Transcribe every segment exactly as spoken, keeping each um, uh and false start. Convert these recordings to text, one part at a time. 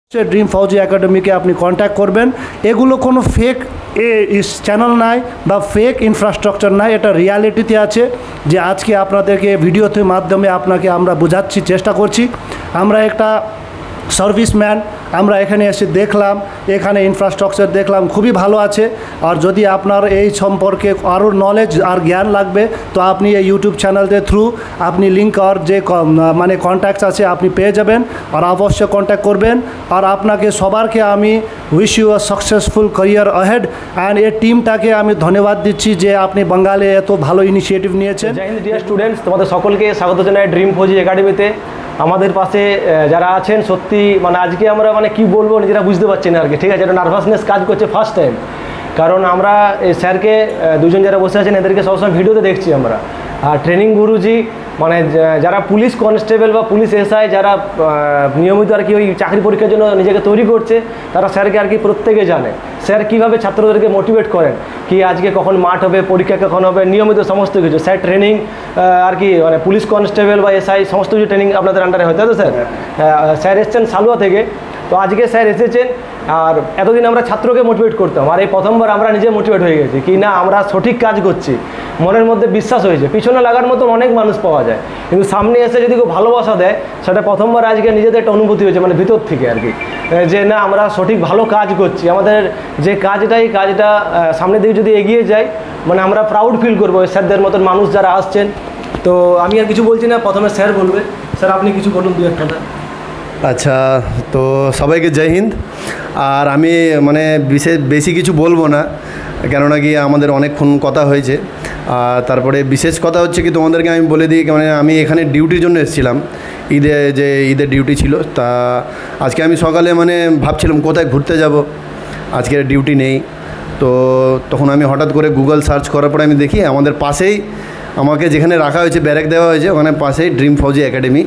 Dream ফৌজি একাডেমিকে আপনি contact করবেন। এগুলো কোনো ফেক চ্যানেল নাই বা ফেক ইনফ্রাস্ট্রাকচার নাই, এটা রিয়ালিটিতে আছে। যে আজকে আপনাদেরকে ভিডিওতে মাধ্যমে আপনাকে আমরা বোঝাচ্ছি, চেষ্টা করছি। আমরা একটা সার্ভিসম্যান, আমরা এখানে এসে দেখলাম, এখানে ইনফ্রাস্ট্রাকচার দেখলাম খুবই ভালো আছে। আর যদি আপনার এই সম্পর্কে আরও নলেজ আর জ্ঞান লাগবে তো আপনি এই ইউটিউব চ্যানেলের থ্রু আপনি লিঙ্ক আর যে মানে কন্ট্যাক্টস আছে আপনি পেয়ে যাবেন, আর অবশ্যই কন্ট্যাক্ট করবেন। আর আপনাকে সবারকে আমি wish you a successful career ahead. And এই টিমটাকে আমি ধন্যবাদ দিচ্ছি যে আপনি বাঙালি এত ভালো ইনিশিয়েটিভ নিয়েছেন। জয় হিন্দ ডিয়ার স্টুডেন্টস, তোমাদের সকলকে স্বাগত জানাই ড্রিম ফৌজি একাডেমিতে। আমাদের পাশে যারা আছেন সত্যি মানে আজকে আমরা মানে কি বলবো নিজেরা বুঝতে পারছি না আর কি, ঠিক আছে। একটা নার্ভাসনেস কাজ করছে ফার্স্ট টাইম, কারণ আমরা এই স্যারকে দুজন যারা বসে আছেন এদেরকে সবসময় ভিডিওতে দেখছি আমরা। আর ট্রেনিং গুরুজি মানে যারা পুলিশ কনস্টেবল বা পুলিশ এসআই যারা নিয়মিত আর কি ওই চাকরি পরীক্ষার জন্য নিজেকে তৈরি করছে, তারা স্যারকে আর কি প্রত্যেকে জানে। স্যার কীভাবে ছাত্রদেরকে মোটিভেট করেন, কি আজকে কখন মাঠ হবে, পরীক্ষা কখন হবে, নিয়মিত সমস্ত কিছু স্যার ট্রেনিং আর কি মানে পুলিশ কনস্টেবল বা এসআই সমস্ত কিছু ট্রেনিং আপনাদের আন্ডারে হয়, তাই তো স্যার? স্যার এসছেন সালুয়া থেকে, তো আজকে স্যার এসেছেন। আর এতদিন আমরা ছাত্রকে মোটিভেট করতাম, আর এই প্রথমবার আমরা নিজে মোটিভেট হয়ে গেছি কি না আমরা সঠিক কাজ করছি। মনের মধ্যে বিশ্বাস হয়েছে, পিছনে লাগার মতো অনেক মানুষ পাওয়া যায়, কিন্তু সামনে এসে যদি কেউ ভালোবাসা দেয় সেটা প্রথমবার আজকে নিজেদের একটা অনুভূতি হয়েছে, মানে ভিতর থেকে আর কি, যে না আমরা সঠিক ভালো কাজ করছি। আমাদের যে কাজটাই কাজটা সামনের দিকে যদি এগিয়ে যায় মানে আমরা প্রাউড ফিল করবো স্যারদের মতন মানুষ যারা আসছেন। তো আমি আর কিছু বলছি না, প্রথমে স্যার বলবে। স্যার আপনি কিছু বলুন দু এক কথা। আচ্ছা, তো সবাইকে জয় হিন্দ। আর আমি মানে বিশেষ বেশি কিছু বলবো না, কেননা কি আমাদের অনেকক্ষণ কথা হয়েছে। আর তারপরে বিশেষ কথা হচ্ছে কি তোমাদেরকে আমি বলে দিই, মানে আমি এখানে ডিউটির জন্য এসেছিলাম, ঈদে যে ঈদের ডিউটি ছিল। তা আজকে আমি সকালে মানে ভাবছিলাম কোথায় ঘুরতে যাব, আজকে ডিউটি নেই। তো তখন আমি হঠাৎ করে গুগল সার্চ করার পরে আমি দেখি আমাদের পাশেই আমাকে যেখানে রাখা হয়েছে, ব্যারেক দেওয়া হয়েছে, ওখানে পাশেই ড্রিম ফৌজি একাডেমি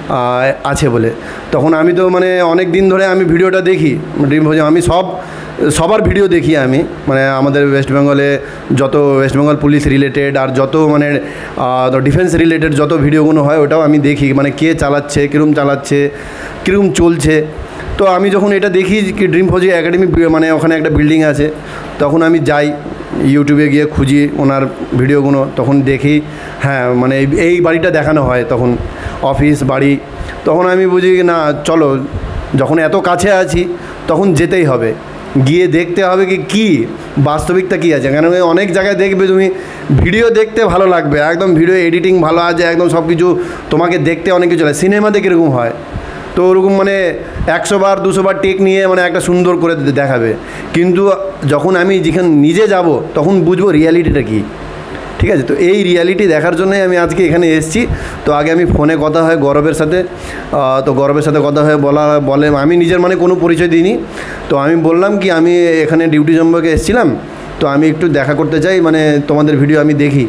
আছে বলে। তখন আমি তো মানে অনেক দিন ধরে আমি ভিডিওটা দেখি ড্রিম ফৌজি, আমি সব সবার ভিডিও দেখি আমি, মানে আমাদের ওয়েস্ট বেঙ্গলে যত ওয়েস্ট বেঙ্গল পুলিশ রিলেটেড আর যত মানে ডিফেন্স রিলেটেড যত ভিডিওগুলো হয় ওটাও আমি দেখি, মানে কে চালাচ্ছে, কীরকম চালাচ্ছে, কীরকম চলছে। তো আমি যখন এটা দেখি কি ড্রিম ফৌজি একাডেমি মানে ওখানে একটা বিল্ডিং আছে, তখন আমি যাই ইউটিউবে গিয়ে খুঁজি ওনার ভিডিওগুলো, তখন দেখি হ্যাঁ মানে এই বাড়িটা দেখানো হয়, তখন অফিস বাড়ি। তখন আমি বুঝি না চলো, যখন এত কাছে আছি তখন যেতেই হবে, গিয়ে দেখতে হবে কি কী বাস্তবিকতা কী আছে। কেন অনেক জায়গায় দেখবে তুমি ভিডিও দেখতে ভালো লাগবে, একদম ভিডিও এডিটিং ভালো আছে, একদম সব কিছু তোমাকে দেখতে অনেক কিছু লাগে। সিনেমাতে কীরকম হয় তো ওরকম মানে একশো বার দুশো বার টেক নিয়ে মানে একটা সুন্দর করে দেখাবে, কিন্তু যখন আমি যেখানে নিজে যাব তখন বুঝবো রিয়ালিটিটা কী, ঠিক আছে। তো এই রিয়ালিটি দেখার জন্যই আমি আজকে এখানে এসেছি। তো আগে আমি ফোনে কথা হয় গৌরবের সাথে, তো গৌরবের সাথে কথা হয়ে বলা বলে আমি নিজের মানে কোনো পরিচয় দিইনি। তো আমি বললাম কি আমি এখানে ডিউটি সম্পর্কে এসেছিলাম, তো আমি একটু দেখা করতে চাই, মানে তোমাদের ভিডিও আমি দেখি।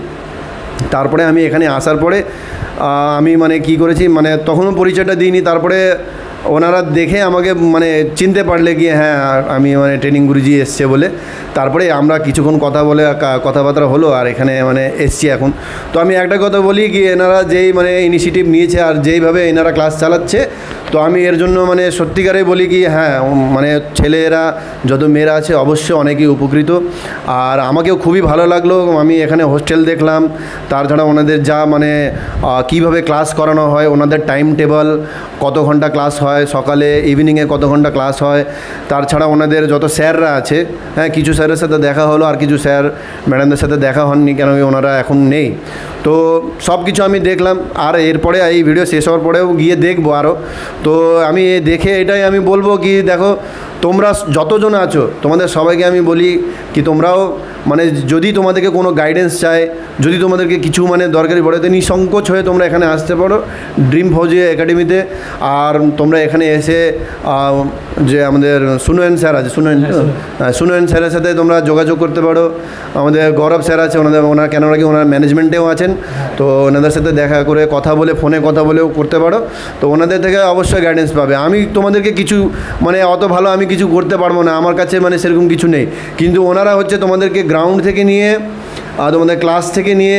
তারপরে আমি এখানে আসার পরে আমি মানে কি করেছি, মানে তখনও পরিচয়টা দিইনি। তারপরে ওনারা দেখে আমাকে মানে চিনতে পারলে কি হ্যাঁ আমি মানে ট্রেনিং গুরুজি এসছে বলে, তারপরে আমরা কিছুক্ষণ কথা বলে কথাবার্তা হলো আর এখানে মানে এসছি এখন। তো আমি একটা কথা বলি কি এনারা যেই মানে ইনিশিয়েটিভ নিয়েছে আর যেইভাবে এনারা ক্লাস চালাচ্ছে, তো আমি এর জন্য মানে সত্যিকারেই বলি কি হ্যাঁ মানে ছেলেরা যত মেয়েরা আছে অবশ্যই অনেকেই উপকৃত। আর আমাকেও খুবই ভালো লাগলো, আমি এখানে হোস্টেল দেখলাম, তাছাড়া ওনাদের যা মানে কীভাবে ক্লাস করানো হয়, ওনাদের টাইম টেবল কত ঘন্টা ক্লাস হয়, সকালে ইভিনিংয়ে কত ঘন্টা ক্লাস হয়, তাছাড়া ওনাদের যত স্যাররা আছে, হ্যাঁ কিছু স্যারের সাথে দেখা হলো আর কিছু স্যার ম্যাডামদের সাথে দেখা হয়নি, কেন ওনারা এখন নেই। তো সব কিছু আমি দেখলাম, আর এরপরে এই ভিডিও শেষ হওয়ার পরেও গিয়ে দেখবো আরও। তো আমি দেখে এটাই আমি বলবো কি দেখো তোমরা যতজন আছো তোমাদের সবাইকে আমি বলি কি তোমরাও মানে যদি তোমাদেরকে কোনো গাইডেন্স চায়, যদি তোমাদেরকে কিছু মানে দরকারি পড়ে, তো নিঃসংকোচ হয়ে তোমরা এখানে আসতে পারো ড্রিম ফৌজি একাডেমিতে। আর তোমরা এখানে এসে যে আমাদের সুনয়ন স্যার আছে, সুনয়ন সুনয়ন স্যারের সাথে তোমরা যোগাযোগ করতে পারো। আমাদের গৌরব স্যার আছে, ওনাদের ওনার কেন নাকি ওনার ম্যানেজমেন্টেও আছেন, তো ওনাদের সাথে দেখা করে কথা বলে ফোনে কথা বলেও করতে পারো। তো ওনাদের থেকে অবশ্যই গাইডেন্স পাবে। আমি তোমাদেরকে কিছু মানে অত ভালো আমি কিছু করতে পারবো না, আমার কাছে মানে সেরকম কিছু নেই, কিন্তু ওনারা হচ্ছে তোমাদেরকে গ্রাউন্ড থেকে নিয়ে তোমাদের ক্লাস থেকে নিয়ে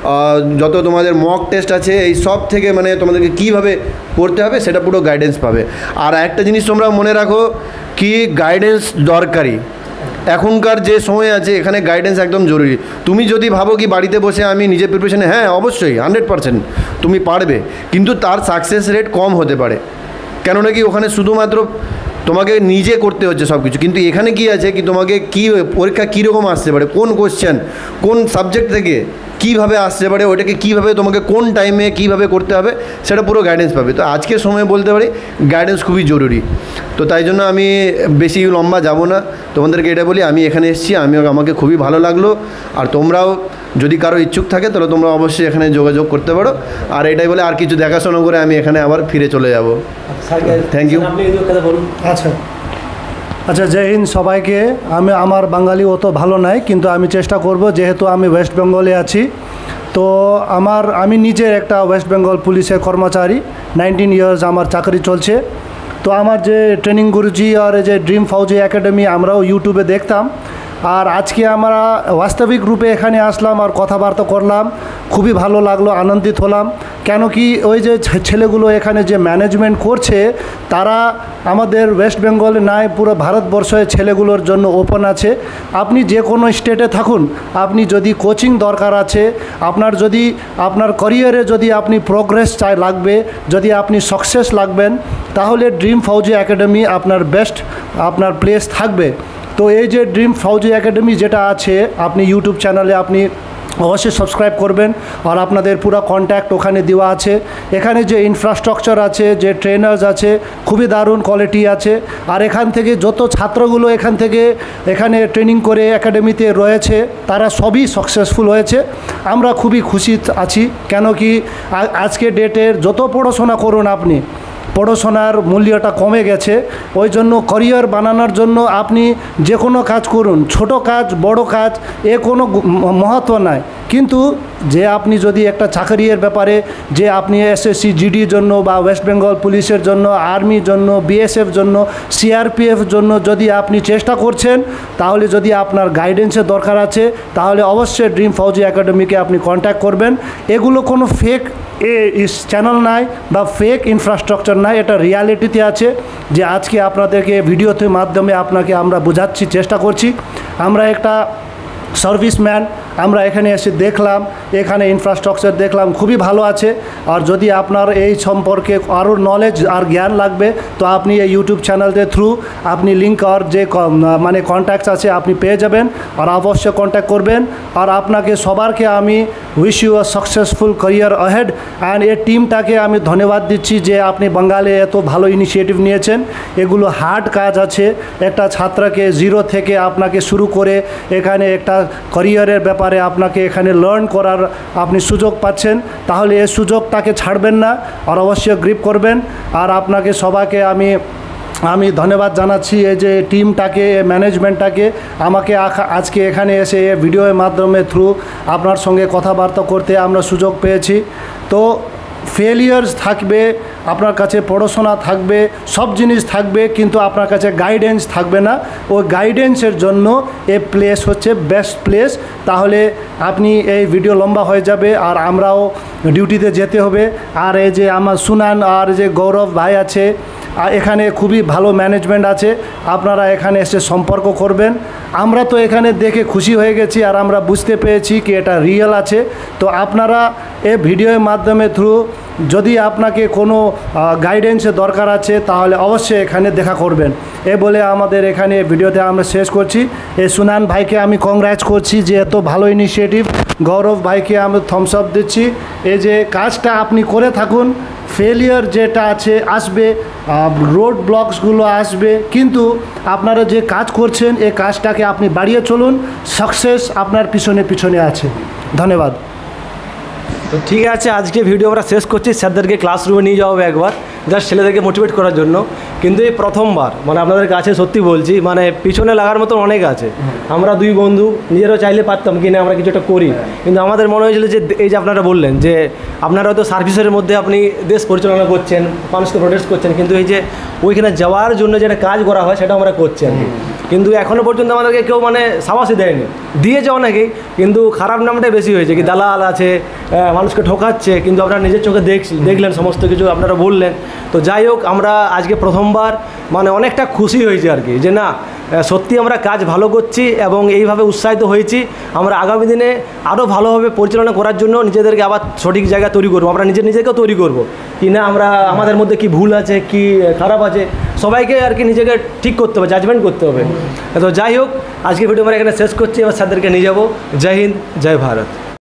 যত তোমাদের মক টেস্ট আছে এই সব থেকে মানে তোমাদেরকে কীভাবে করতে হবে সেটা পুরো গাইডেন্স পাবে। আর একটা জিনিস তোমরা মনে রাখো কি গাইডেন্স দরকারি, এখনকার যে সময় আছে এখানে গাইডেন্স একদম জরুরি। তুমি যদি ভাবো কি বাড়িতে বসে আমি নিজের প্রিপারেশনে, হ্যাঁ অবশ্যই হান্ড্রেড পারসেন্ট তুমি পারবে, কিন্তু তার সাকসেস রেট কম হতে পারে, কেননা কি ওখানে শুধুমাত্র তোমাকে নিজে করতে হচ্ছে সব কিছু। কিন্তু এখানে কি আছে কি তোমাকে কি পরীক্ষা কীরকম আসতে পারে, কোন কোশ্চেন কোন সাবজেক্ট থেকে কীভাবে আসতে পারে, ওটাকে কীভাবে তোমাকে কোন টাইমে কীভাবে করতে হবে সেটা পুরো গাইডেন্স পাবে। তো আজকের সময় বলতে পারি গাইডেন্স খুবই জরুরি। তো তাই জন্য আমি বেশি লম্বা যাব না, তোমাদেরকে এটা বলি আমি এখানে এসেছি, আমি আমাকে খুবই ভালো লাগলো। আর তোমরাও যদি কারো ইচ্ছুক থাকে তাহলে তোমরা অবশ্যই এখানে যোগাযোগ করতে পারো। আর এটাই বলে আর কিছু দেখাশোনা করে আমি এখানে আবার ফিরে চলে যাব। Thank you. আচ্ছা আচ্ছা, জয় হিন্দ সবাইকে। আমি আমার বাঙালি অত ভালো নাই, কিন্তু আমি চেষ্টা করব, যেহেতু আমি ওয়েস্ট বেঙ্গলে আছি। তো আমার আমি নিজে একটা ওয়েস্ট বেঙ্গল পুলিশের কর্মচারী, নাইনটিন ইয়ার্স আমার চাকরি চলছে। তো আমার যে ট্রেনিং গুরুজি আর যে ড্রিম ফৌজি একাডেমি আমরাও ইউটিউবে দেখতাম, আর আজকে আমরা বাস্তবিক রূপে এখানে আসলাম আর কথাবার্তা করলাম, খুবই ভালো লাগলো, আনন্দিত হলাম। কেন কি ওই যে ছেলেগুলো এখানে যে ম্যানেজমেন্ট করছে তারা আমাদের ওয়েস্ট বেঙ্গলে নাই, পুরো ভারতবর্ষের ছেলেগুলোর জন্য ওপেন আছে। আপনি যে কোনো স্টেটে থাকুন, আপনি যদি কোচিং দরকার আছে, আপনার যদি আপনার ক্যারিয়ারে যদি আপনি প্রোগ্রেস চাই লাগবে, যদি আপনি সাকসেস লাগবেন, তাহলে ড্রিম ফৌজি একাডেমি আপনার বেস্ট আপনার প্লেস থাকবে। তো এই যে ড্রিম ফৌজি একাডেমি যেটা আছে, আপনি ইউটিউব চ্যানেলে আপনি অবশ্যই সাবস্ক্রাইব করবেন, আর আপনাদের পুরো কন্ট্যাক্ট ওখানে দেওয়া আছে। এখানে যে ইনফ্রাস্ট্রাকচার আছে, যে ট্রেনার্স আছে, খুবই দারুণ কোয়ালিটি আছে। আর এখান থেকে যত ছাত্রগুলো এখান থেকে এখানে ট্রেনিং করে একাডেমিতে রয়েছে তারা সবই সাকসেসফুল হয়েছে। আমরা খুবই খুশি আছি, কেন কি আজকে ডেটের যত পড়াশোনা করুন আপনি, পড়াশোনার মূল্যটা কমে গেছে। ওই জন্য ক্যারিয়ার বানানোর জন্য আপনি যে কোনো কাজ করুন, ছোট কাজ বড় কাজ এ কোনো মহত্ব নাই, কিন্তু যে আপনি যদি একটা চাকরির ব্যাপারে যে আপনি এসএসসি জিডির জন্য বা ওয়েস্ট বেঙ্গল পুলিশের জন্য, আর্মির জন্য, বিএসএফ জন্য, সিআরপিএফ জন্য যদি আপনি চেষ্টা করছেন, তাহলে যদি আপনার গাইডেন্সের দরকার আছে তাহলে অবশ্যই ড্রিম ফৌজি একাডেমিকে আপনি কন্ট্যাক্ট করবেন। এগুলো কোনো ফেক এ চ্যানেল নাই বা ফেক ইনফ্রাস্ট্রাকচার নাই, এটা রিয়ালিটিতে আছে। যে আজকে আপনাদেরকে ভিডিওতে মাধ্যমে আপনাকে আমরা বোঝাচ্ছি, চেষ্টা করছি। আমরা একটা সার্ভিসম্যান, আমরা এখানে এসে দেখলাম, এখানে ইনফ্রাস্ট্রাকচার দেখলাম, খুবই ভালো আছে। আর যদি আপনার এই সম্পর্কে আরও নলেজ আর জ্ঞান লাগবে, তো আপনি এই ইউটিউব চ্যানেলের থ্রু আপনি লিঙ্ক আর যে মানে কন্ট্যাক্টস আছে আপনি পেয়ে যাবেন, আর অবশ্যই কন্ট্যাক্ট করবেন। আর আপনাকে সবারকে আমি wish you a successful career ahead. And এই টিমটাকে আমি ধন্যবাদ দিচ্ছি যে আপনি বাঙালি এত ভালো ইনিশিয়েটিভ নিয়েছেন। এগুলো হার্ড কাজ আছে, একটা ছাত্রকে জিরো থেকে আপনাকে শুরু করে এখানে একটা ক্যারিয়ারের ব্যাপারে আপনাকে এখানে লার্ন করার আপনি সুযোগ পাচ্ছেন, তাহলে এই সুযোগটাকে ছাড়বেন না আর অবশ্যই গ্রিপ করবেন। আর আপনাকে সবাইকে আমি আমি ধন্যবাদ জানাচ্ছি এই যে টিমটাকে, ম্যানেজমেন্টটাকে, আমাকে আজকে এখানে এসে ভিডিওর মাধ্যমে থ্রু আপনার সঙ্গে কথাবার্তা করতে আমরা সুযোগ পেয়েছি। তো ফেলিয়ার্স থাকবে, আপনার কাছে পড়াশোনা থাকবে, সব জিনিস থাকবে, কিন্তু আপনার কাছে গাইডেন্স থাকবে না। ওই গাইডেন্সের জন্য এই প্লেস হচ্ছে বেস্ট প্লেস। তাহলে আপনি এই ভিডিও লম্বা হয়ে যাবে আর আমরাও ডিউটিতে যেতে হবে। আর এই যে আমার সুনান আর যে গৌরব ভাই আছে, এখানে খুবই ভালো ম্যানেজমেন্ট আছে, আপনারা এখানে এসে সম্পর্ক করবেন। আমরা তো এখানে দেখে খুশি হয়ে গেছি আর আমরা বুঝতে পেরেছি কি এটা রিয়েল আছে। তো আপনারা এই ভিডিওর মাধ্যমে থ্রু যদি আপনাকে কোনো গাইডেন্সের দরকার আছে তাহলে অবশ্যই এখানে দেখা করবেন। এ বলে আমাদের এখানে ভিডিওতে আমরা শেষ করছি। এই সুনান ভাইকে আমি কংগ্রাচ করছি যে এত ভালো ইনিশিয়েটিভ। গৌরব ভাইকে আমি থামস আপ দিচ্ছি। এই যে কাজটা আপনি করে থাকুন, ফেলিয়ার যেটা আছে আসবে, রোড ব্লকসগুলো আসবে, কিন্তু আপনারা যে কাজ করছেন এই কাজটাকে আপনি বাড়িয়ে চলুন, সাকসেস আপনার পিছনে পিছনে আছে। ধন্যবাদ। তো ঠিক আছে, আজকে ভিডিও আমরা শেষ করছি। স্যারদেরকে ক্লাসরুমে নিয়ে যাওয়া হবে একবার, জাস্ট ছেলেদেরকে মোটিভেট করার জন্য। কিন্তু এই প্রথমবার মানে আপনাদের কাছে সত্যি বলছি, মানে পিছনে লাগার মতন অনেক আছে। আমরা দুই বন্ধু নিজেরাও চাইলে পারতাম কিনা আমরা কিছু একটা করি, কিন্তু আমাদের মনে হয়েছিল যে এই যে আপনারা বললেন যে আপনারা হয়তো সার্ভিসের মধ্যে আপনি দেশ পরিচালনা করছেন, মানুষকে প্রোটেক্ট করছেন, কিন্তু এই যে ওইখানে যাওয়ার জন্য যেটা কাজ করা হয় সেটা আমরা করছি আর কি। কিন্তু এখনও পর্যন্ত আমাদেরকে কেউ মানে সাবাসই দেয়নি, দিয়েছে অনেকেই, কিন্তু খারাপ নামটাই বেশি হয়েছে, কি দালাল আছে, মানুষকে ঠকাচ্ছে, কিন্তু আপনারা নিজের চোখে দেখ দেখলেন সমস্ত কিছু আপনারা বললেন। তো যাই হোক, আমরা আজকে প্রথমবার মানে অনেকটা খুশি হয়েছি আর কি, যে না সত্যি আমরা কাজ ভালো করছি এবং এইভাবে উৎসাহিত হয়েছি। আমরা আগামী দিনে আরও ভালোভাবে পরিচালনা করার জন্য নিজেদেরকে আবার সঠিক জায়গা তৈরি করবো, আমরা নিজে নিজেকেও তৈরি করবো, কি না আমরা আমাদের মধ্যে কি ভুল আছে কি খারাপ আছে সবাইকে আর কি নিজেকে ঠিক করতে হবে, জাজমেন্ট করতে হবে। তো যাই হোক, আজকে ভিডিও আমরা এখানে শেষ করছি, এবার স্যারদেরকে নিয়ে যাবো। জয় হিন্দ, জয় ভারত।